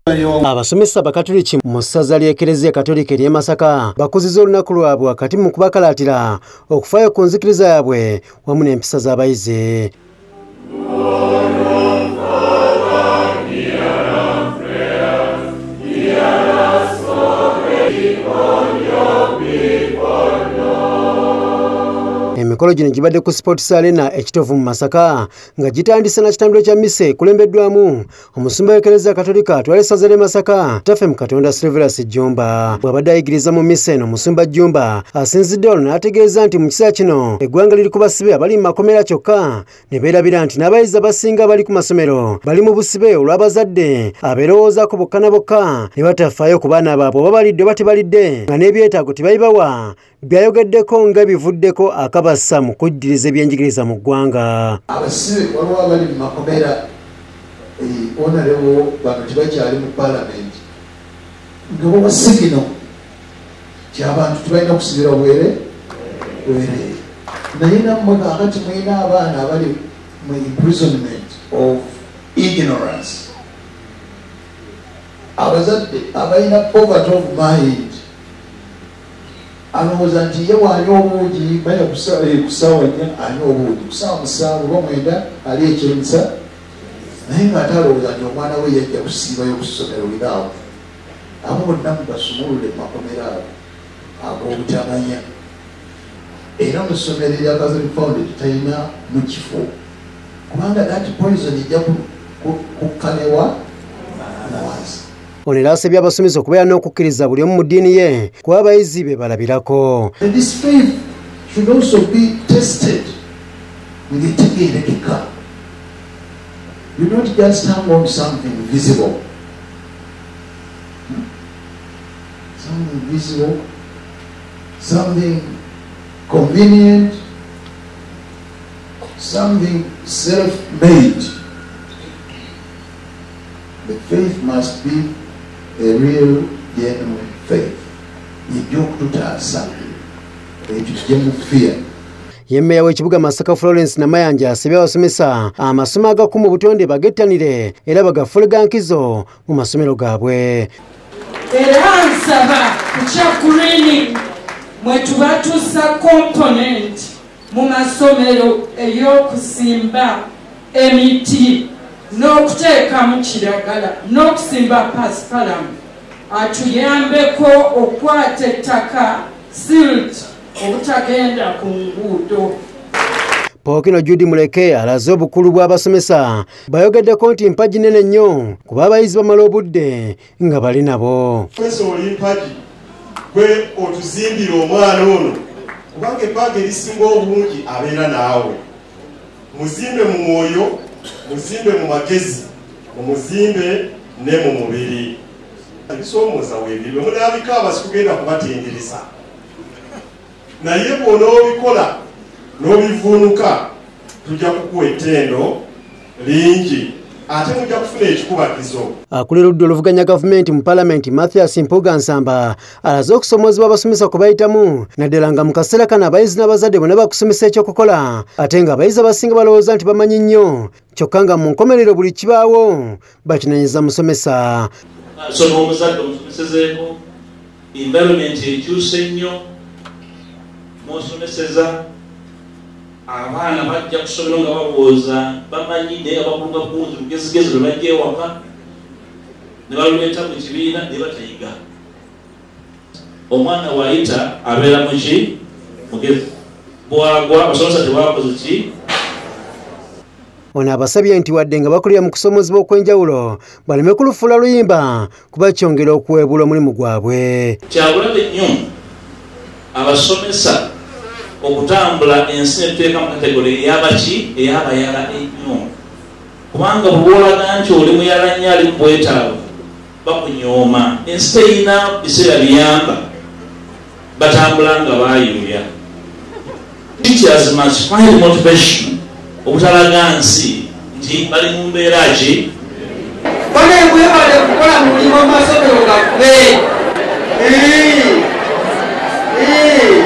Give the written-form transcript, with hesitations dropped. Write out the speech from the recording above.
Abasomesa Abakatuliki mu ssaza ly'Ekereziya Katolika ery'e Masaka bakuzizza olunaku lwabwe wakati mu kubakalaatira okufaayo ku nzikiriza yaabwe wamu n'empisa z'abayizi. Emikolo gino gibadde ku Sports Arena ekitovu mu Masaka nga gitandise na kitambiro kya mise kulembeddwamu omusumba w'Ekereziya Katolika atwala essaza ly'e Masaka Ttaffe mu Katonda Silverus Jjumba. Bw'abadde ayigiriza mu mise eno omusumba Jjumba asinzidde olwo n'ategeeza nti mu kiseera kino eggwanga liri ku basibe abali mu makomera kyokka ne beerabira nti n'abayizi abasinga abali ku masomero bali mu busibe olw'abazadde abeerowoozaako bokka na bokka ne batafaayo ku baana baabwe oba balidde oba tebalidde nga n'ebyetaago tebabibawa byayogeddeko nga bivuddeko akabasa mu kuddiriza ebyenjigiriza mu ggwanga. Abasibe waliwo abali mu makomera honorable bano tebakyali mu palamenti nga boba sigino ky'abantu tebalina kusibira bwereere naye nammwe kakati mulina abaana abali mu imprisonment of ignorance, abazadde abalina poverty of mind alowooza nti ye wanywa obuugi baya kusaawa nnya anywa obuugi kusaawa musanvu oba mwenda ali ekyemisa naye ng'ate alowooza nti omwana we yajja kusiibayo ku ssomero wiraawo. Abo bonna mubasumulule mu makomera abo ag'obutamanya era mu ssomero erya Catholic Foundation talina mu kifo kubanga dati poison ejja kukkanewa na wansi. Ono era asabye abasomesa okubeera n'okukkiriza buli omu mu ddiini ye kuba abayizi be balabirako. This faith should also be tested ng'etegeerekeka. You don't just hang on something visible. Something visible, something convenient, something self-made. The faith must be a real, genuine faith. Yemmeya w'ekibuga Masaka Florence Namayanja asabye abasomesa amasomo agakuuma mu butonde bagettanire era bagafulega nkizo mu masomero gaabwe. Era nsaba ku kyakulini mwe tubatuusa component mu masomero ey'okusimba emiti n'okuteekamu kiragala n'okusimba pasipalamu atuyambeko okwata ettaka silt obutagenda ku nguudo. Pookino Judy Muleke alaze obukulu bw'abasomesa bayogeddeko nti mpagi nene nnyo kuba abayizi bamala obudde nga bali nabo. Oli mpagi gwe otuzimbira omwana ono kubanga ebbanga erisinga obungi abeera naawe. Muzimbe mu mwoyo, muzimbe mu magezi, mumuzimbe ne mu mubiri. Ebisoomooza weebyo mulabika abasikugenda kubatendereza naye bw'onoobikola n'obivuunuka tujja kukuwa ettendo lingi ate mujja kufuna ekikubagizo. Akulira oludda oluvuganya gavumenti mu palamenti Mathias Mpuga Nsamba alaze okusomoozebwa abasomesa kwe bayitamu naddala nga mu kaseera kano abayizi n'abazadde bonna bakusomesa ekyokukola ate nga abayizi abasinga balowooza nti bamanyi nnyo kyokka nga mu nkomerero buli kibaawo bakinenyiza musomesa. So n'omuzadde omusomesezeeko environment ekyuse nnyo mwosomeseza abaana bajja kusomera nga balowooza bamanyi naye abakulunga kunzi lugezigezi lwe bajja ewaka ne baluleeta mu kibiina ne batayiga. Omwana waayita abeera muki mugezi bwagwa abasomesa tebakoze ki. Ono abasabye nti wadde nga bakulira mu kusomozebwa okw'enjawulo baleme kulufuula luyimba kuba kyongera okuweebula omulimu gwabwe. Kyabulabe nnyo abasomesa okutambula ensi netuteeka mu kategori ey'abaki ey'abayala ennyo kubanga bw'olaga nti oli muyala nnyo ali mu bwetaavu bakunyooma. Ensi terina biseera biyamba batambula nga baayuulya. Teachers must find motivation obutalaga nsi nti bali mu mbeera ki. Bane mwebale kukola mulimu mu masomero gaffe.